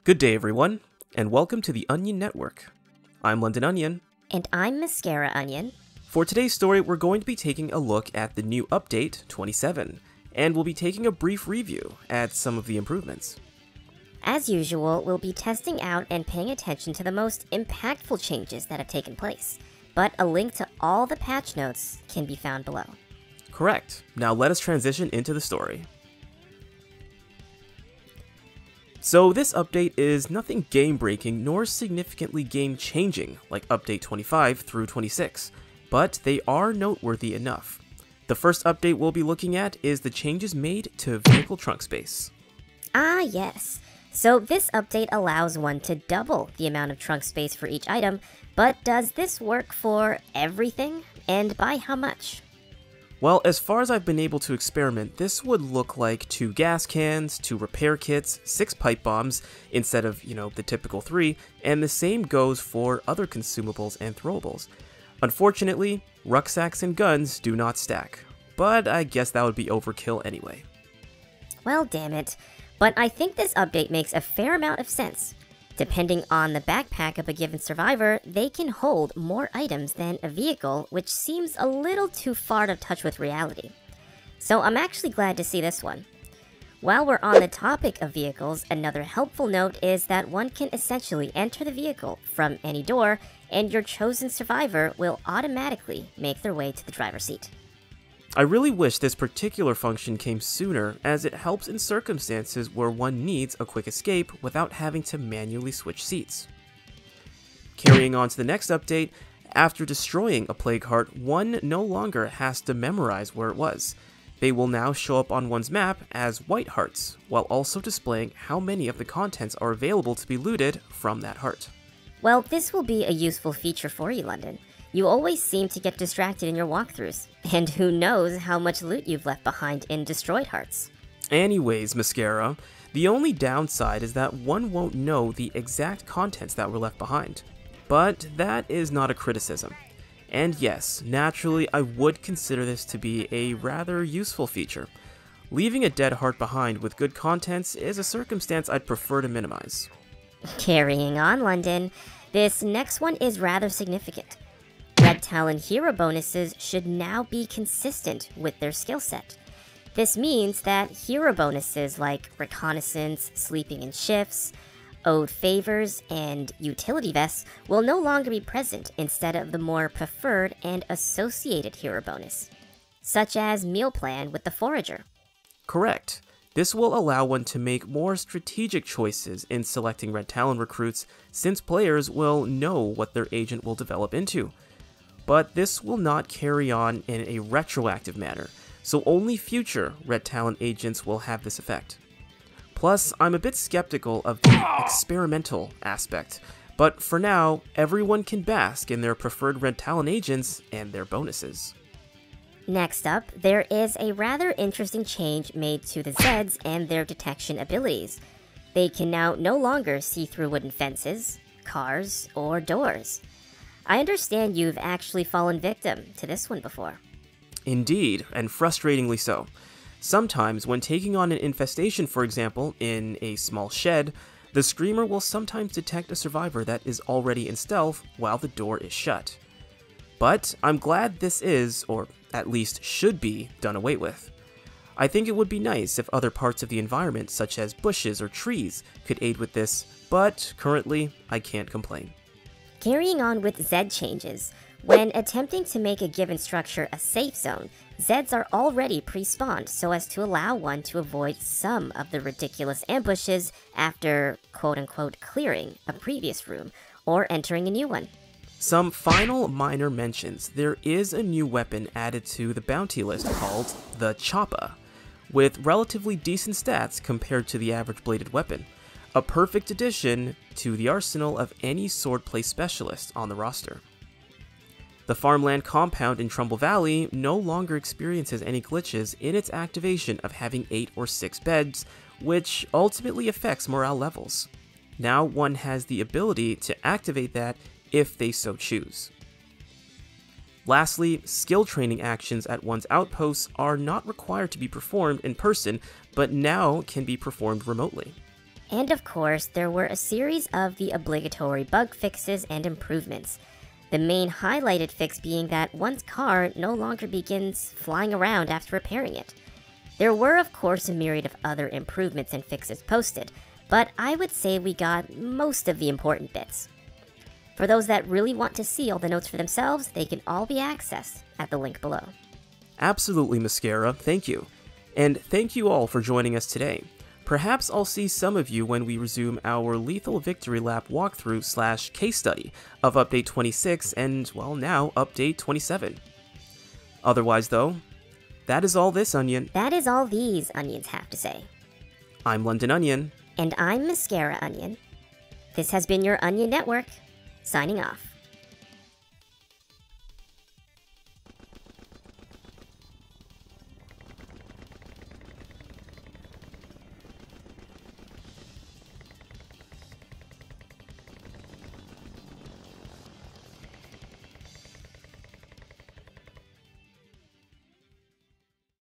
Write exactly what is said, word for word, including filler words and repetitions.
Good day, everyone, and welcome to the Onion Network. I'm London Onion. And I'm Mascara Onion. For today's story, we're going to be taking a look at the new update, twenty-seven, and we'll be taking a brief review at some of the improvements. As usual, we'll be testing out and paying attention to the most impactful changes that have taken place, but a link to all the patch notes can be found below. Correct. Now let us transition into the story. So this update is nothing game-breaking nor significantly game-changing like Update twenty-five through twenty-six, but they are noteworthy enough. The first update we'll be looking at is the changes made to vehicle trunk space. Ah yes, so this update allows one to double the amount of trunk space for each item, but does this work for everything, and by how much? Well, as far as I've been able to experiment, this would look like two gas cans, two repair kits, six pipe bombs, instead of, you know, the typical three, and the same goes for other consumables and throwables. Unfortunately, rucksacks and guns do not stack, but I guess that would be overkill anyway. Well, damn it, but I think this update makes a fair amount of sense. Depending on the backpack of a given survivor, they can hold more items than a vehicle, which seems a little too far out of touch with reality. So I'm actually glad to see this one. While we're on the topic of vehicles, another helpful note is that one can essentially enter the vehicle from any door, and your chosen survivor will automatically make their way to the driver's seat. I really wish this particular function came sooner, as it helps in circumstances where one needs a quick escape without having to manually switch seats. Carrying on to the next update, after destroying a plague heart, one no longer has to memorize where it was. They will now show up on one's map as white hearts, while also displaying how many of the contents are available to be looted from that heart. Well, this will be a useful feature for you, London. You always seem to get distracted in your walkthroughs, and who knows how much loot you've left behind in destroyed hearts. Anyways, Mascara, the only downside is that one won't know the exact contents that were left behind. But that is not a criticism. And yes, naturally I would consider this to be a rather useful feature. Leaving a dead heart behind with good contents is a circumstance I'd prefer to minimize. Carrying on, London, this next one is rather significant. Red Talon hero bonuses should now be consistent with their skill set. This means that hero bonuses like Reconnaissance, Sleeping in Shifts, Ode Favors, and Utility Vests will no longer be present instead of the more preferred and associated hero bonus, such as Meal Plan with the Forager. Correct. This will allow one to make more strategic choices in selecting Red Talon recruits, since players will know what their agent will develop into. But this will not carry on in a retroactive manner, so only future Red Talon agents will have this effect. Plus, I'm a bit skeptical of the experimental aspect, but for now, everyone can bask in their preferred Red Talon agents and their bonuses. Next up, there is a rather interesting change made to the Zeds and their detection abilities. They can now no longer see through wooden fences, cars, or doors. I understand you've actually fallen victim to this one before. Indeed, and frustratingly so. Sometimes, when taking on an infestation, for example, in a small shed, the Screamer will sometimes detect a survivor that is already in stealth while the door is shut. But I'm glad this is, or at least should be, done away with. I think it would be nice if other parts of the environment, such as bushes or trees, could aid with this, but currently, I can't complain. Carrying on with Zed changes, when attempting to make a given structure a safe zone, Zeds are already pre-spawned so as to allow one to avoid some of the ridiculous ambushes after quote-unquote clearing a previous room or entering a new one. Some final minor mentions. There is a new weapon added to the bounty list called the Choppa, with relatively decent stats compared to the average bladed weapon. A perfect addition to the arsenal of any swordplay specialist on the roster. The farmland compound in Trumbull Valley no longer experiences any glitches in its activation of having eight or six beds, which ultimately affects morale levels. Now one has the ability to activate that if they so choose. Lastly, skill training actions at one's outposts are not required to be performed in person, but now can be performed remotely. And of course, there were a series of the obligatory bug fixes and improvements. The main highlighted fix being that one's car no longer begins flying around after repairing it. There were of course a myriad of other improvements and fixes posted, but I would say we got most of the important bits. For those that really want to see all the notes for themselves, they can all be accessed at the link below. Absolutely, Mascara, thank you. And thank you all for joining us today. Perhaps I'll see some of you when we resume our Lethal Victory Lap walkthrough slash case study of Update twenty-six and, well, now Update twenty-seven. Otherwise, though, that is all this Onion. That is all these onions have to say. I'm London Onion. And I'm Mascara Onion. This has been your Onion Network, signing off.